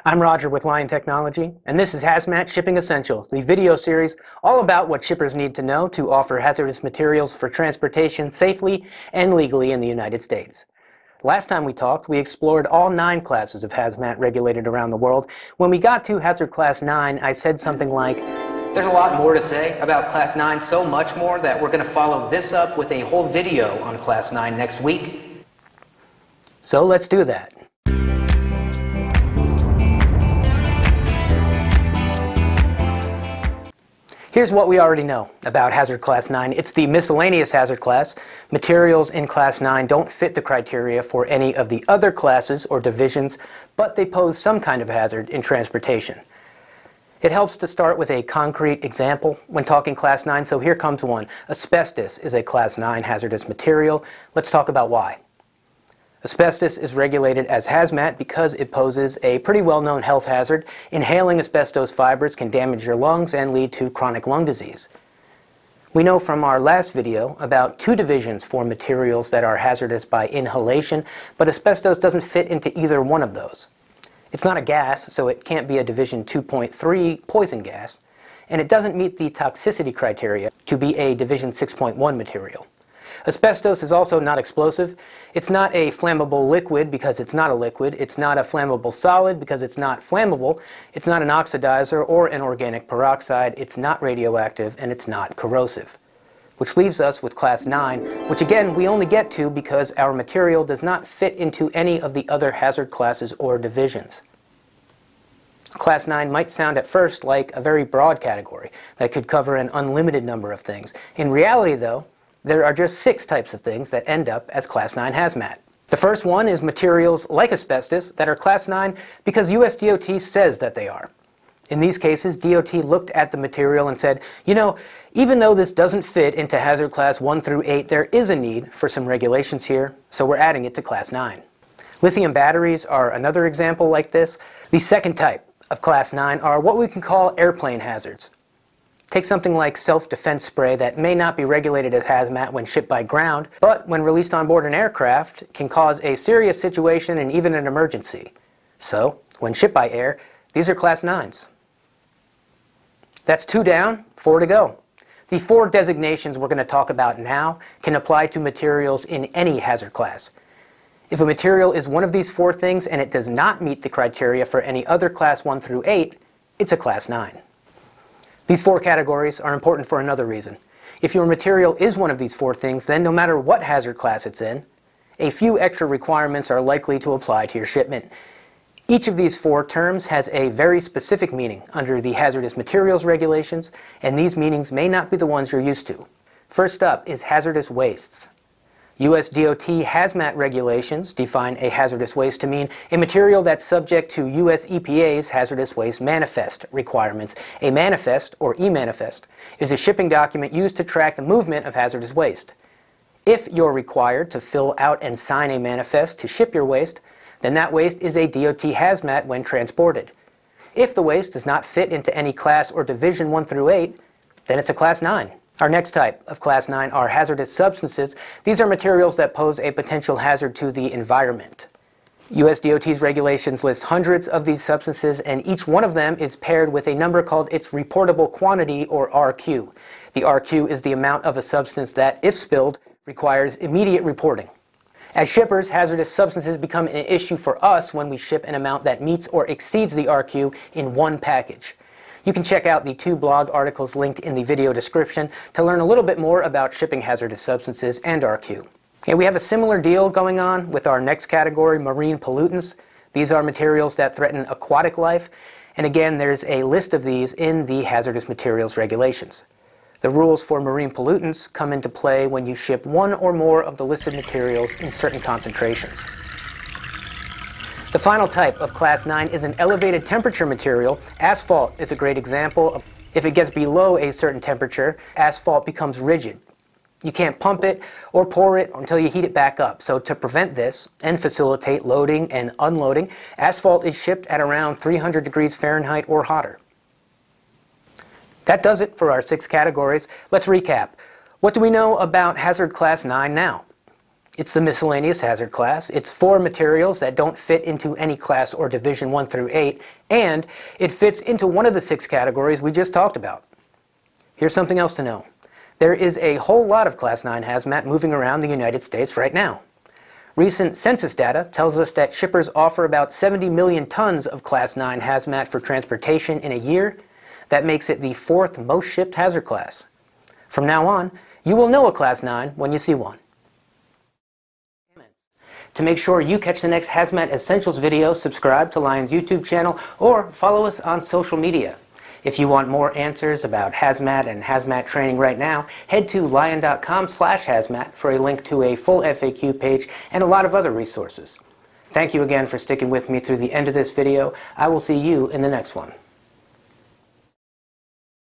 I'm Roger with Lion Technology, and this is HAZMAT Shipping Essentials, the video series all about what shippers need to know to offer hazardous materials for transportation safely and legally in the United States. Last time we talked, we explored all 9 classes of hazmat regulated around the world. When we got to Hazard Class 9, I said something like, "There's a lot more to say about Class 9, so much more that we're going to follow this up with a whole video on Class 9 next week." So let's do that. Here's what we already know about Hazard Class 9. It's the miscellaneous hazard class. Materials in Class 9 don't fit the criteria for any of the other classes or divisions, but they pose some kind of hazard in transportation. It helps to start with a concrete example when talking Class 9, so here comes one. Asbestos is a Class 9 hazardous material. Let's talk about why. Asbestos is regulated as hazmat because it poses a pretty well-known health hazard. Inhaling asbestos fibers can damage your lungs and lead to chronic lung disease. We know from our last video about 2 divisions for materials that are hazardous by inhalation, but asbestos doesn't fit into either one of those. It's not a gas, so it can't be a Division 2.3 poison gas, and it doesn't meet the toxicity criteria to be a Division 6.1 material. Asbestos is also not explosive. It's not a flammable liquid because it's not a liquid. It's not a flammable solid because it's not flammable. It's not an oxidizer or an organic peroxide. It's not radioactive, and it's not corrosive. Which leaves us with Class 9, which again we only get to because our material does not fit into any of the other hazard classes or divisions. Class 9 might sound at first like a very broad category that could cover an unlimited number of things. In reality, though, there are just 6 types of things that end up as Class 9 hazmat. The first one is materials like asbestos that are Class 9 because US DOT says that they are. In these cases, DOT looked at the material and said, you know, even though this doesn't fit into Hazard Class 1 through 8, there is a need for some regulations here, so we're adding it to Class 9. Lithium batteries are another example like this. The second type of Class 9 are what we can call airplane hazards. Take something like self-defense spray that may not be regulated as hazmat when shipped by ground, but when released on board an aircraft can cause a serious situation and even an emergency. So, when shipped by air, these are Class 9s. That's 2 down, 4 to go. The 4 designations we're going to talk about now can apply to materials in any hazard class. If a material is one of these 4 things and it does not meet the criteria for any other Class 1 through 8, it's a Class 9. These 4 categories are important for another reason. If your material is one of these 4 things, then no matter what hazard class it's in, a few extra requirements are likely to apply to your shipment. Each of these 4 terms has a very specific meaning under the hazardous materials regulations, and these meanings may not be the ones you're used to. First up is hazardous wastes. US DOT hazmat regulations define a hazardous waste to mean a material that's subject to US EPA's Hazardous Waste Manifest requirements. A manifest, or e-manifest, is a shipping document used to track the movement of hazardous waste. If you're required to fill out and sign a manifest to ship your waste, then that waste is a DOT hazmat when transported. If the waste does not fit into any class or division 1 through 8, then it's a Class 9. Our next type of Class 9 are hazardous substances. These are materials that pose a potential hazard to the environment. US DOT's regulations list hundreds of these substances, and each one of them is paired with a number called its reportable quantity, or RQ. The RQ is the amount of a substance that, if spilled, requires immediate reporting. As shippers, hazardous substances become an issue for us when we ship an amount that meets or exceeds the RQ in one package. You can check out the 2 blog articles linked in the video description to learn a little bit more about shipping hazardous substances and RQ. Okay, we have a similar deal going on with our next category, marine pollutants. These are materials that threaten aquatic life, and again, there's a list of these in the hazardous materials regulations. The rules for marine pollutants come into play when you ship 1 or more of the listed materials in certain concentrations. The final type of Class 9 is an elevated temperature material. Asphalt is a great example. If it gets below a certain temperature, asphalt becomes rigid. You can't pump it or pour it until you heat it back up. So to prevent this and facilitate loading and unloading, asphalt is shipped at around 300 degrees Fahrenheit or hotter. That does it for our 6 categories. Let's recap. What do we know about Hazard Class 9 now? It's the miscellaneous hazard class. It's for materials that don't fit into any class or division 1 through 8, and it fits into one of the 6 categories we just talked about. Here's something else to know. There is a whole lot of Class 9 hazmat moving around the United States right now. Recent census data tells us that shippers offer about 70 million tons of Class 9 hazmat for transportation in a year. That makes it the 4th most shipped hazard class. From now on, you will know a Class 9 when you see one. To make sure you catch the next Hazmat Essentials video, subscribe to Lion's YouTube channel or follow us on social media. If you want more answers about hazmat and hazmat training right now, head to lion.com/hazmat for a link to a full FAQ page and a lot of other resources. Thank you again for sticking with me through the end of this video. I will see you in the next one.